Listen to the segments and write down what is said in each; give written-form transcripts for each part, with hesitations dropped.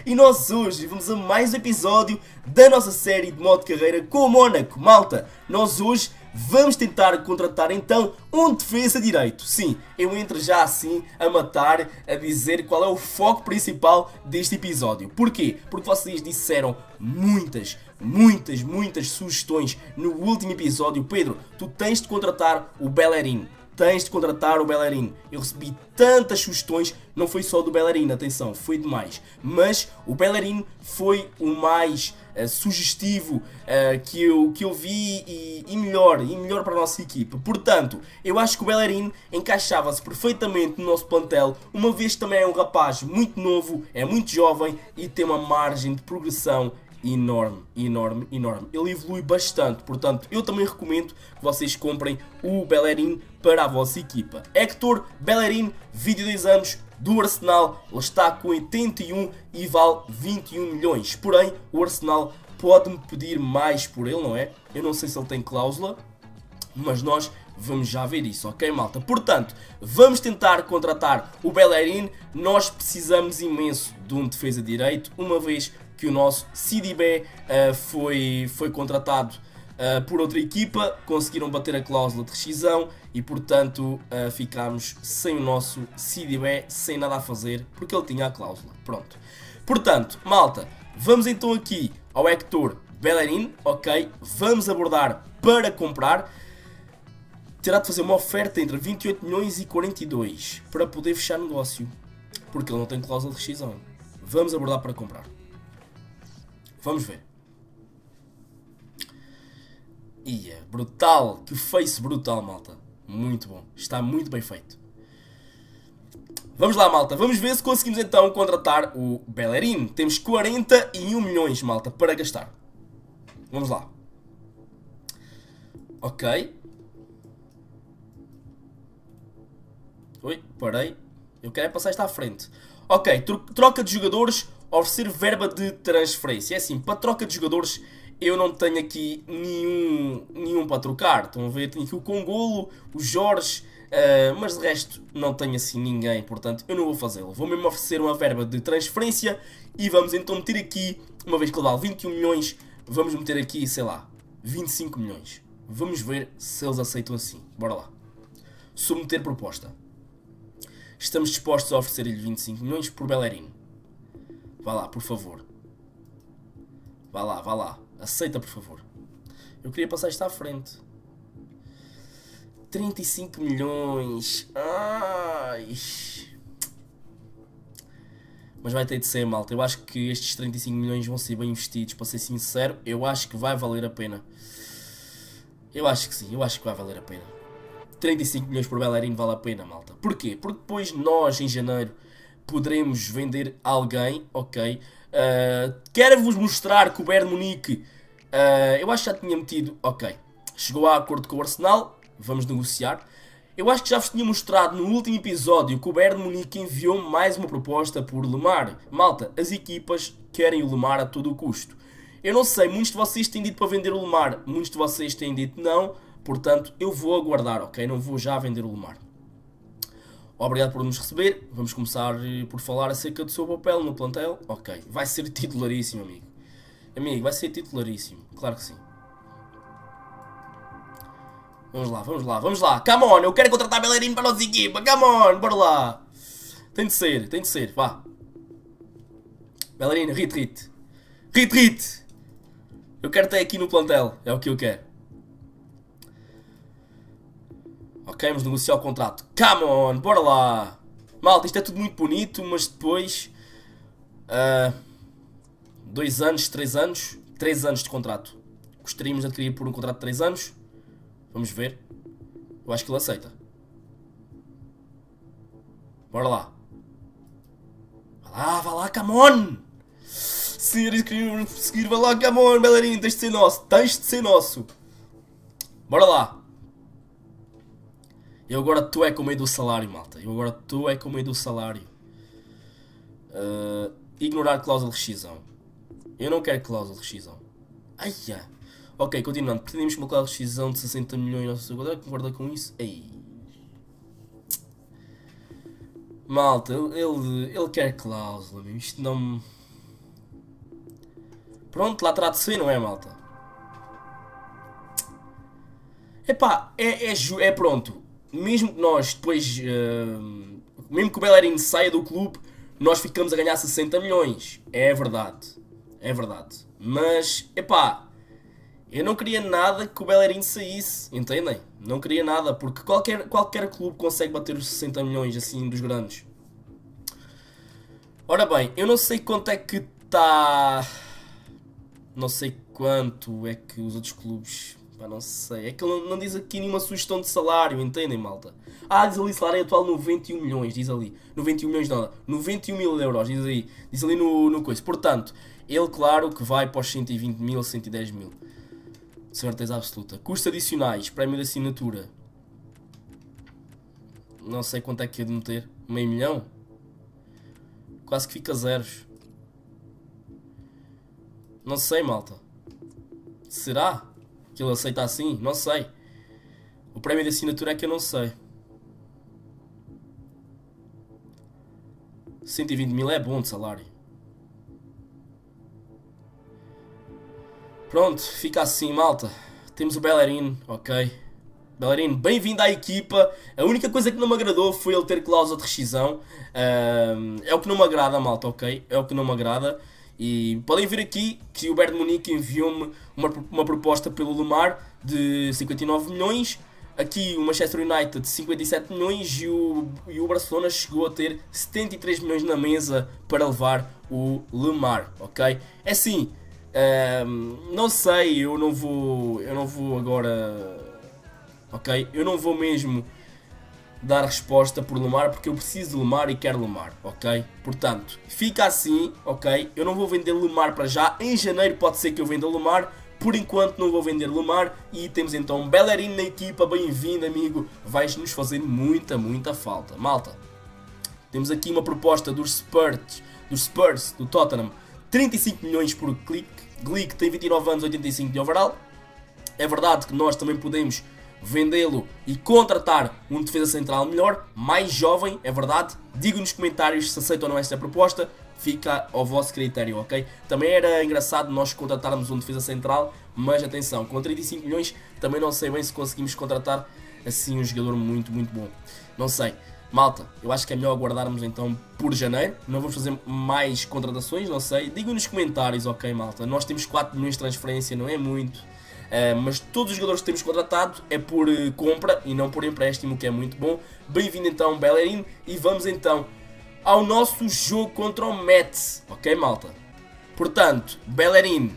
E nós hoje vamos a mais um episódio da nossa série de modo de carreira com o Mónaco. Malta, nós hoje vamos tentar contratar então um defesa direito. Sim, eu entro já assim a matar, a dizer qual é o foco principal deste episódio. Porquê? Porque vocês disseram muitas sugestões no último episódio. Pedro, tu tens de contratar o Bellerin. Tens de contratar o Bellerin. Eu recebi tantas sugestões, não foi só do Bellerin, atenção, foi demais. Mas o Bellerin foi o mais sugestivo que eu vi e melhor para a nossa equipa. Portanto, eu acho que o Bellerin encaixava-se perfeitamente no nosso plantel, uma vez que também é um rapaz muito novo, é muito jovem e tem uma margem de progressão enorme. Ele evolui bastante, portanto eu também recomendo que vocês comprem o Bellerin para a vossa equipa. Hector Bellerin, 22 anos, do Arsenal, ele está com 81 e vale 21 milhões, porém o Arsenal pode-me pedir mais por ele, não é? Eu não sei se ele tem cláusula, mas nós vamos já ver isso, ok, malta? Portanto, vamos tentar contratar o Bellerin. Nós precisamos imenso de um defesa direito, uma vez que o nosso Sidibé foi contratado por outra equipa, conseguiram bater a cláusula de rescisão e portanto ficámos sem o nosso Sidibé, sem nada a fazer, porque ele tinha a cláusula. Pronto. Portanto, malta, vamos então aqui ao Hector Bellerin, ok? Vamos abordar para comprar. Terá de fazer uma oferta entre 28 milhões e 42 para poder fechar negócio, porque ele não tem cláusula de rescisão. Vamos abordar para comprar. Vamos ver. Ia, brutal. Que face brutal, malta. Muito bom. Está muito bem feito. Vamos lá, malta. Vamos ver se conseguimos então contratar o Bellerin. Temos 41 milhões, malta, para gastar. Vamos lá. Ok. Oi, parei. Eu quero passar isto à frente. Ok, troca de jogadores, oferecer verba de transferência. É assim, para troca de jogadores eu não tenho aqui nenhum para trocar. Estão a ver? Tenho aqui o Congolo, o Jorge, mas de resto não tenho assim ninguém. Portanto, eu não vou fazê-lo. Vou mesmo oferecer uma verba de transferência e vamos então meter aqui, uma vez que ele vale 21 milhões, vamos meter aqui, sei lá, 25 milhões. Vamos ver se eles aceitam assim. Bora lá. Submeter proposta. Estamos dispostos a oferecer-lhe 25 milhões por Bellerin. Vá lá, por favor. Vá lá. Aceita, por favor. Eu queria passar isto à frente. 35 milhões. Ai. Mas vai ter de ser, malta. Eu acho que estes 35 milhões vão ser bem investidos. Para ser sincero, eu acho que vai valer a pena. Eu acho que sim. Eu acho que vai valer a pena. 35 milhões por Bellerin vale a pena, malta. Porquê? Porque depois nós, em janeiro, poderemos vender alguém, ok? Quero-vos mostrar que o Bayern Munique, eu acho que já tinha metido, ok, chegou a acordo com o Arsenal, vamos negociar. Eu acho que já vos tinha mostrado no último episódio que o Bayern Munique enviou mais uma proposta por Lemar. Malta, as equipas querem o Lemar a todo o custo. Eu não sei, muitos de vocês têm dito para vender o Lemar, muitos de vocês têm dito não. Portanto, eu vou aguardar, ok? Não vou já vender o Lemar. Obrigado por nos receber. Vamos começar por falar acerca do seu papel no plantel. Ok, vai ser titularíssimo, amigo. Amigo, vai ser titularíssimo. Claro que sim. Vamos lá. Come on, eu quero contratar Bellerin para a nossa equipa. Come on, bora lá. Tem de ser, vá. Bellerin, retreat. Eu quero ter aqui no plantel, é o que eu quero. Ok, vamos negociar o contrato. Come on, bora lá. Malta, isto é tudo muito bonito, mas depois 2 anos, 3 anos 3 anos de contrato. Gostaríamos de adquirir por um contrato de 3 anos. Vamos ver. Eu acho que ele aceita. Bora lá. Vá lá, come on. Senhores, queriam seguir, vá lá, come on, Bellerin, tens de ser nosso. Bora lá. Eu agora estou com medo do salário, malta. Ignorar cláusula de rescisão. Eu não quero cláusula de rescisão. Aia. Ok, continuando. Pretendemos uma cláusula de rescisão de 60 milhões. Nossa, concorda com isso? Ei. Malta, ele quer cláusula. Isto não... Pronto, lá terá de ser, não é, malta? Epá, é pronto. Mesmo que nós depois, mesmo que o Bellerin saia do clube, nós ficamos a ganhar 60 milhões. É verdade. É verdade. Mas, epá, eu não queria nada que o Bellerin saísse, entendem? Não queria nada, porque qualquer clube consegue bater os 60 milhões, assim, dos grandes. Ora bem, eu não sei quanto é que está... Não sei quanto é que os outros clubes... Pá, não sei. É que ele não diz aqui nenhuma sugestão de salário, entendem, malta? Ah, diz ali salário atual 91 milhões, diz ali. 91 milhões não, 91 mil euros, diz ali no coisa. Portanto, ele claro que vai para os 120 mil, 110 mil. De certeza absoluta. Custos adicionais, prémio de assinatura. Não sei quanto é que é de meter. Meio milhão? Quase que fica zeros. Não sei, malta. Será que ele aceita assim? Não sei. O prémio de assinatura é que eu não sei. 120 mil é bom de salário. Pronto, fica assim, malta. Temos o Bellerin, ok. Bellerin, bem-vindo à equipa. A única coisa que não me agradou foi ele ter cláusula de rescisão. É o que não me agrada, malta, ok? É o que não me agrada. E podem ver aqui que o Bayern de Munique enviou-me uma proposta pelo Lemar de 59 milhões. Aqui o Manchester United de 57 milhões e o Barcelona chegou a ter 73 milhões na mesa para levar o Lemar, ok? É assim, não sei, eu não vou agora, ok? Eu não vou mesmo dar resposta por Lemar porque eu preciso de Lemar e quero Lemar, ok? Portanto, fica assim, ok? Eu não vou vender Lemar para já. Em janeiro pode ser que eu venda Lemar. Por enquanto não vou vender Lemar. E temos então Bellerin na equipa. Bem-vindo, amigo. Vais-nos fazer muita falta. Malta, temos aqui uma proposta dos Spurs, do Tottenham. 35 milhões por Glick. Glick tem 29 anos, 85 de overall. É verdade que nós também podemos vendê-lo e contratar um defesa central melhor, mais jovem, é verdade. Digam nos comentários se aceitam ou não esta proposta. Fica ao vosso critério, ok? Também era engraçado nós contratarmos um defesa central, mas atenção, com 35 milhões também não sei bem se conseguimos contratar assim um jogador muito bom. Não sei. Malta, eu acho que é melhor aguardarmos então por janeiro. Não vamos fazer mais contratações, não sei. Digam nos comentários, ok, malta? Nós temos 4 milhões de transferência, não é muito. Mas todos os jogadores que temos contratado é por compra e não por empréstimo, o que é muito bom. Bem-vindo então, Bellerin. E vamos então ao nosso jogo contra o Metz, ok, malta? Portanto, Bellerin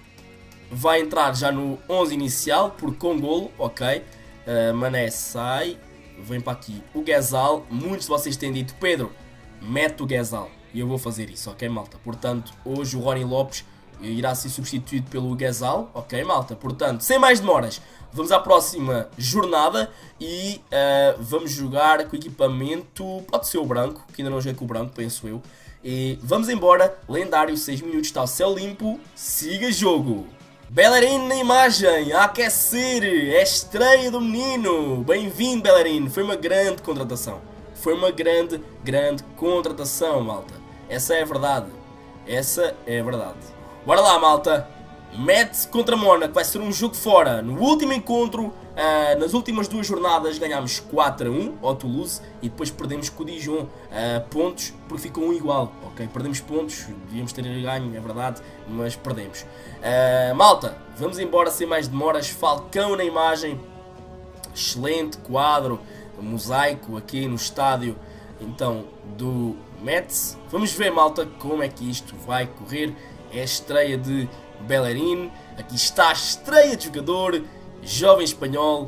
vai entrar já no 11 inicial, por com golo, ok? Mané sai, vem para aqui o Ghezal. Muitos de vocês têm dito, Pedro, mete o Ghezal. E eu vou fazer isso, ok, malta? Portanto, hoje o Rony Lopes irá ser substituído pelo Ghezal, ok, malta? Portanto, sem mais demoras, vamos à próxima jornada e vamos jogar com o equipamento, pode ser o branco, que ainda não joguei com o branco, penso eu. E vamos embora, lendário, 6 minutos, está o céu limpo, siga jogo. Bellerin na imagem, a aquecer, é estreia do menino. Bem-vindo, Bellerin, foi uma grande contratação. Foi uma grande contratação, malta. Essa é a verdade. Essa é a verdade. Bora lá, malta. Metz contra Mónaco, vai ser um jogo fora. No último encontro, nas últimas 2 jornadas, ganhámos 4-1 ao Toulouse e depois perdemos com o Dijon pontos, porque ficou um igual. Ok, perdemos pontos, devíamos ter ganho, é verdade, mas perdemos. Malta, vamos embora sem mais demoras. Falcão na imagem, excelente quadro, mosaico aqui no estádio então do Metz. Vamos ver, malta, como é que isto vai correr. É a estreia de Bellerin. Aqui está a estreia de jogador, jovem espanhol.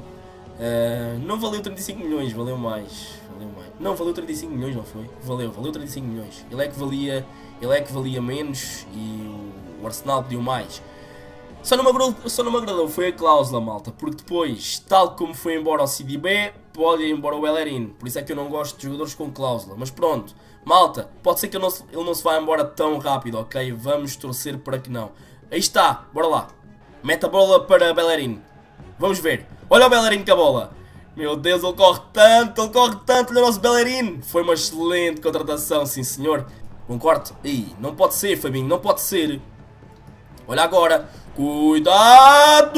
Não valeu 35 milhões, valeu mais. Não, valeu 35 milhões, não foi? Valeu 35 milhões. Ele é que valia menos e o Arsenal pediu mais. Só não me agradou foi a cláusula, malta, porque depois, tal como foi embora o CDB, pode ir embora o Bellerin. Por isso é que eu não gosto de jogadores com cláusula. Mas pronto, malta, pode ser que ele não se vá embora tão rápido, ok? Vamos torcer para que não. Aí está, bora lá. Mete a bola para Bellerin. Vamos ver. Olha o Bellerin com a bola. Meu Deus, ele corre tanto, olha o nosso Bellerin. Foi uma excelente contratação, sim senhor. Um corte. Ih, não pode ser, Fabinho, não pode ser. Olha agora. Cuidado!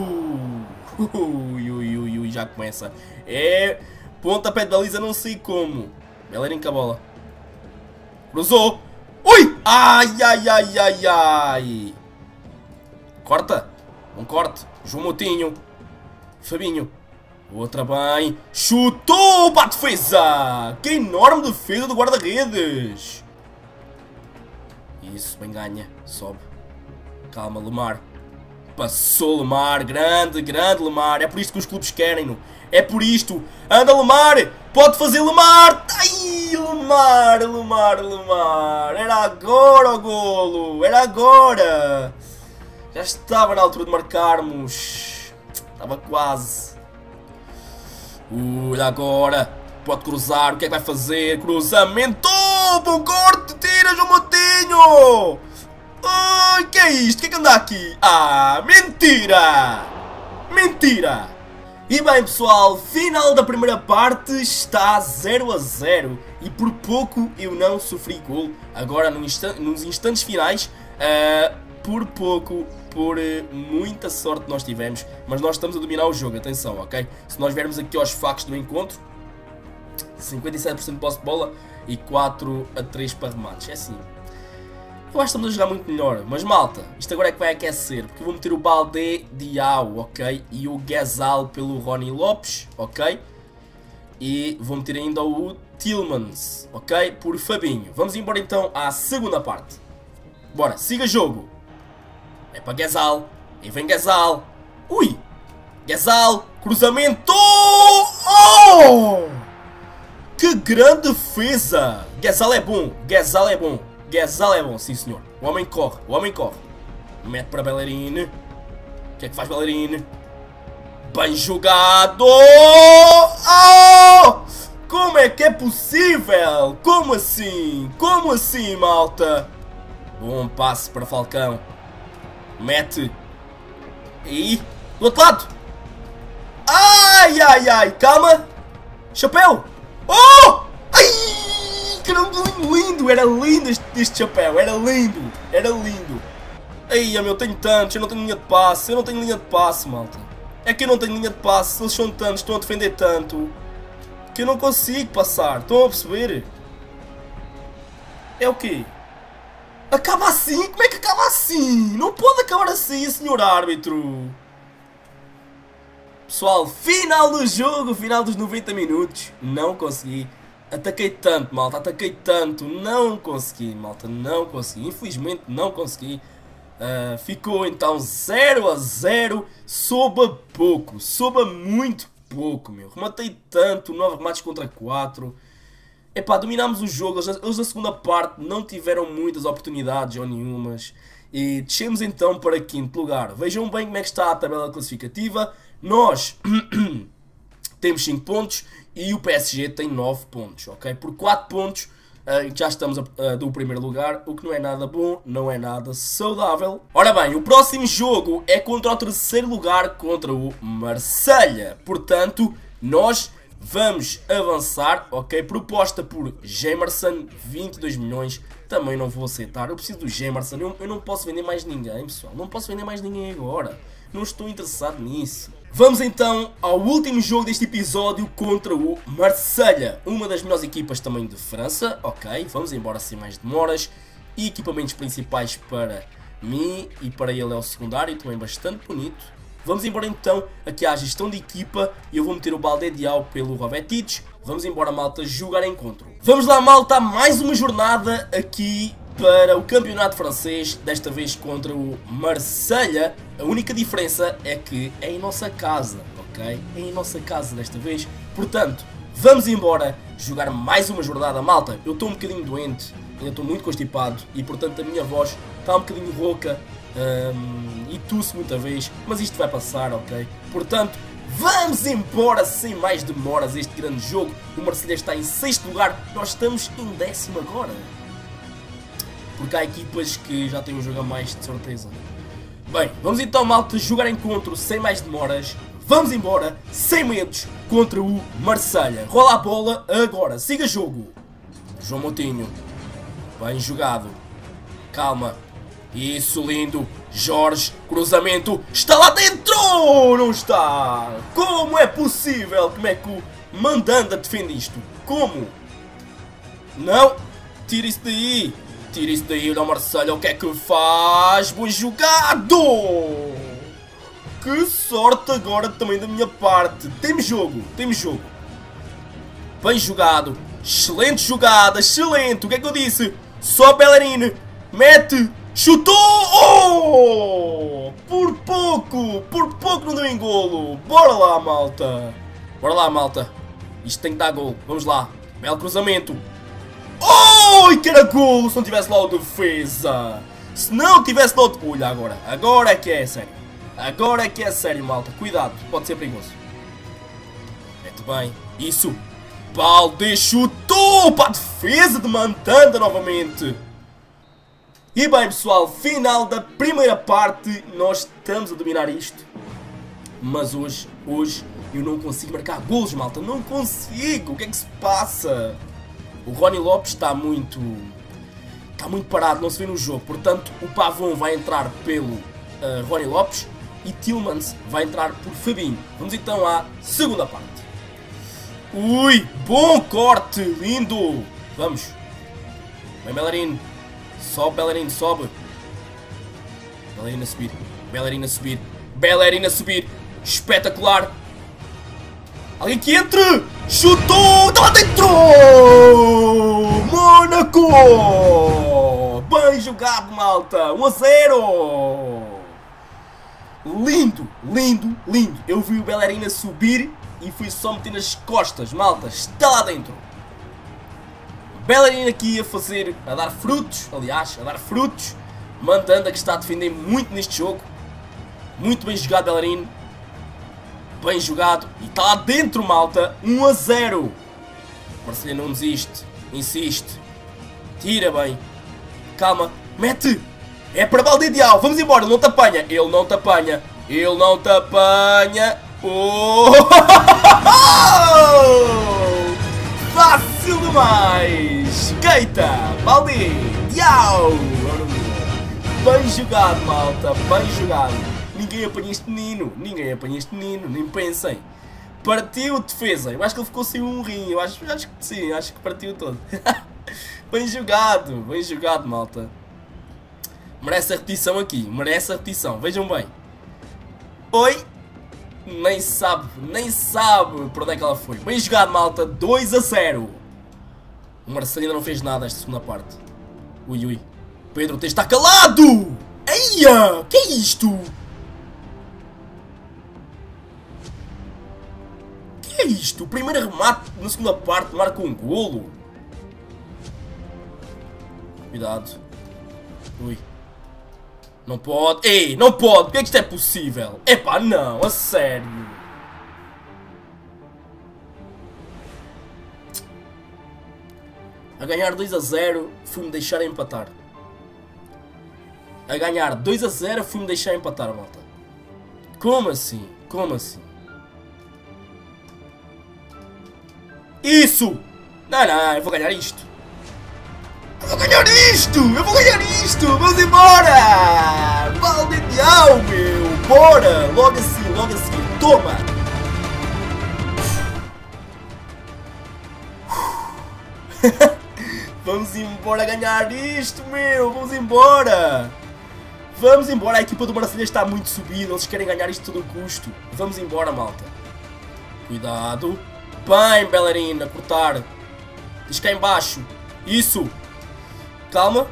Ui, ui, ui, ui, já começa. É pontapé de baliza, não sei como. Bellerin com a bola. Cruzou. Ui! Ai, ai, ai, ai, ai. Corta. Um corte. João Moutinho. Fabinho. Outra bem. Chutou para a defesa. Que enorme defesa do guarda-redes. Isso, bem ganha. Sobe. Calma, Lemar. Passou Lemar. Grande, grande Lemar. É por isto que os clubes querem-no. É por isto. Anda, Lemar. Pode fazer Lemar. Ai, Lemar, Lemar, Lemar. Era agora o golo. Era agora. Já estava na altura de marcarmos. Estava quase. Olha agora. Pode cruzar. O que é que vai fazer? Cruzamento. Bom corte. Tira, João Moutinho. Ai, que é isto? O que é que anda aqui? Ah, mentira. Mentira. E bem, pessoal, final da primeira parte está 0-0 e por pouco eu não sofri gol. Agora nos instantes finais, por pouco, por muita sorte nós tivemos, mas nós estamos a dominar o jogo, atenção, ok? Se nós viermos aqui aos factos do encontro, 57% de posse de bola e 4-3 para remates, é assim. Eu acho que estamos a jogar muito melhor, mas malta, isto agora é que vai aquecer, porque eu vou meter o Balde Diao, ok? E o Ghezal pelo Rony Lopes, ok? E vou meter ainda o Tillmans, ok? Por Fabinho. Vamos embora então à segunda parte. Bora, siga jogo. É para Ghezal, e vem Ghezal. Ui! Ghezal, cruzamento! Oh! Que grande defesa! Ghezal é bom, Ghezal é bom. Ghezal é bom, sim senhor. O homem corre, o homem corre. Mete para Bellerin. O que é que faz Bellerin? Bem jogado! Oh! Como é que é possível? Como assim? Como assim, malta? Bom passe para Falcão. Mete. E do outro lado. Ai, ai, ai. Calma. Chapéu. Oh! Ai! Caramba, lindo, era lindo este chapéu, era lindo, era lindo. Ai, meu, tenho tantos, eu não tenho linha de passe, eu não tenho linha de passe, malta. É que eu não tenho linha de passe, eles são tantos, estão a defender tanto, que eu não consigo passar, estão a perceber? É o quê? Acaba assim? Como é que acaba assim? Não pode acabar assim, senhor árbitro. Pessoal, final do jogo, final dos 90 minutos, não consegui. Ataquei tanto, malta, ataquei tanto, não consegui, malta, não consegui, infelizmente não consegui. Ficou então 0-0, soube pouco, soube muito pouco, meu. Rematei tanto, 9 remates contra 4. Epá, dominámos o jogo, eles na segunda parte não tiveram muitas oportunidades ou nenhumas. E descemos então para 5º lugar. Vejam bem como é que está a tabela classificativa. Nós temos 5 pontos e o PSG tem 9 pontos, ok? Por 4 pontos já estamos do primeiro lugar, o que não é nada bom, não é nada saudável. Ora bem, o próximo jogo é contra o terceiro lugar, contra o Marselha. Portanto, nós vamos avançar, ok? Proposta por Gemerson, 22 milhões. Também não vou aceitar, eu preciso do Gemerson, eu não posso vender mais ninguém, pessoal. Não posso vender mais ninguém agora, não estou interessado nisso. Vamos então ao último jogo deste episódio contra o Marselha, uma das melhores equipas também de França, ok, vamos embora sem mais demoras, e equipamentos principais para mim e para ele é o secundário, também bastante bonito. Vamos embora então aqui à gestão de equipa e eu vou meter o Balde Diao pelo Rovetic. Vamos embora, malta, jogar encontro. Vamos lá, malta, mais uma jornada aqui para o campeonato francês, desta vez contra o Marselha. A única diferença é que é em nossa casa, ok? É em nossa casa desta vez, portanto, vamos embora jogar mais uma jornada, malta. Eu estou um bocadinho doente, ainda estou muito constipado e portanto a minha voz está um bocadinho rouca e tosse muita vez, mas isto vai passar, ok? Portanto, vamos embora sem mais demoras este grande jogo. O Marselha está em 6º lugar, nós estamos em 10º agora. Porque há equipas que já têm um jogo a mais, de certeza. Bem, vamos então, malta, jogar encontro sem mais demoras. Vamos embora, sem medos, contra o Marselha. Rola a bola agora, siga jogo. João Moutinho. Bem jogado. Calma. Isso, lindo. Jorge, cruzamento. Está lá dentro! Não está! Como é possível? Como é que o Mandanda defende isto? Como? Não! Tira isso daí! Tira isso daí, olha o Marcelo, o que é que faz? Bom jogado! Que sorte agora também da minha parte. Temos jogo, temos jogo. Bem jogado. Excelente jogada, excelente. O que é que eu disse? Só Bellerin. Mete. Chutou! Oh! Por pouco não deu em golo. Bora lá, malta. Bora lá, malta. Isto tem que dar golo. Vamos lá. Belo cruzamento. Oh! E que era golo se não tivesse lá o defesa. Se não tivesse lá o... Olha agora. Agora é que é sério. Agora é que é sério, malta. Cuidado. Pode ser perigoso. Mete bem. Isso. Balde chutou para a defesa de Mandanda novamente. E bem, pessoal, final da primeira parte. Nós estamos a dominar isto. Mas hoje eu não consigo marcar golos, malta. Não consigo. O que é que se passa? O Rony Lopes está muito parado, não se vê no jogo. Portanto, o Pavon vai entrar pelo Rony Lopes e Tillmans vai entrar por Fabinho. Vamos então à segunda parte. Ui, bom corte, lindo. Vamos. Vem Bellerin. Sobe, Bellerin, sobe. Bellerin a subir. Bellerin a subir. Bellerin a subir. Espetacular. Alguém que entre. Chutou. Está lá dentro. Mónaco. Bem jogado, malta. 1-0. Lindo, lindo, lindo. Eu vi o Bellerin a subir e fui só meter nas costas, malta. Está lá dentro. Bellerin aqui a dar frutos, aliás, a dar frutos. Mandanda que está a defender muito neste jogo. Muito bem jogado, Bellerin. Bem jogado. E está lá dentro, malta. 1-0. Marcelo não desiste. Insiste. Tira bem. Calma. Mete. É para Baldidial. Vamos embora. Ele não te apanha. Ele não te apanha. Ele não te apanha. Oh! Fácil demais! Keita! Baldi! Diau! Bem jogado, malta! Bem jogado! Ninguém apanha este menino! Ninguém apanha este menino! Nem pensem! Partiu defesa! Eu acho que ele ficou sem um rim! Eu acho que sim! Acho que partiu todo! Bem jogado! Bem jogado, malta! Merece a repetição aqui! Merece a repetição! Vejam bem! Oi! Nem sabe por onde é que ela foi. Bem jogado, malta. 2-0. O Marcelo ainda não fez nada esta segunda parte. Ui, ui. Pedro, tens de estar calado! Eia! Que é isto? Que é isto? O primeiro remate na segunda parte marca um golo. Cuidado. Ui. Não pode. Ei, não pode. Como é que isto é possível? Epá, não. A sério. A ganhar 2-0, fui-me deixar empatar. A ganhar 2-0, fui-me deixar empatar, malta. Como assim? Como assim? Isso! Não, não, eu vou ganhar isto. Eu vou ganhar isto! Eu vou ganhar isto! Vamos embora! Baldidial, meu! Bora! Logo assim, toma! Vamos embora ganhar isto, meu! Vamos embora! Vamos embora! A equipa do Marcelo está muito subida, eles querem ganhar isto a todo custo. Vamos embora, malta! Cuidado! Bem, Bellerin, a cortar! Diz cá em baixo! Isso! Calma.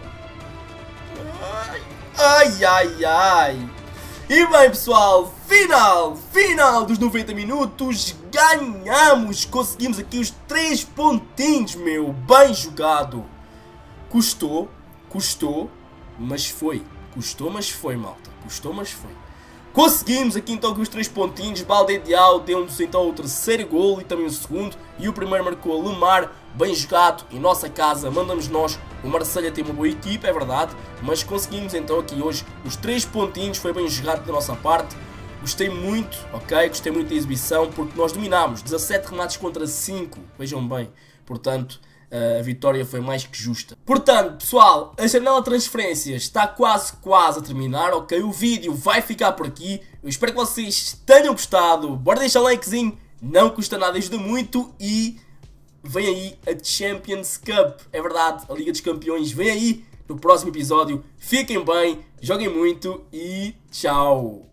Ai, ai, ai. E bem, pessoal, final dos 90 minutos. Ganhamos, conseguimos aqui os 3 pontinhos, meu. Bem jogado. Custou, mas foi. Custou, mas foi, malta. Custou, mas foi. Conseguimos aqui então com os 3 pontinhos. Baldidial deu-nos então o terceiro golo e também o segundo. E o primeiro marcou a Lemar. Bem jogado, em nossa casa, mandamos nós. O Marselha tem uma boa equipa, é verdade, mas conseguimos então aqui hoje os 3 pontinhos, foi bem jogado da nossa parte. Gostei muito, ok? Gostei muito da exibição, porque nós dominámos 17 remates contra 5, vejam bem. Portanto, a vitória foi mais que justa. Portanto, pessoal, a janela de transferências está quase a terminar, ok? O vídeo vai ficar por aqui. Eu espero que vocês tenham gostado. Bora deixar um likezinho, não custa nada, ajuda muito. E vem aí a Champions Cup, é verdade, a Liga dos Campeões vem aí no próximo episódio. Fiquem bem, joguem muito e tchau!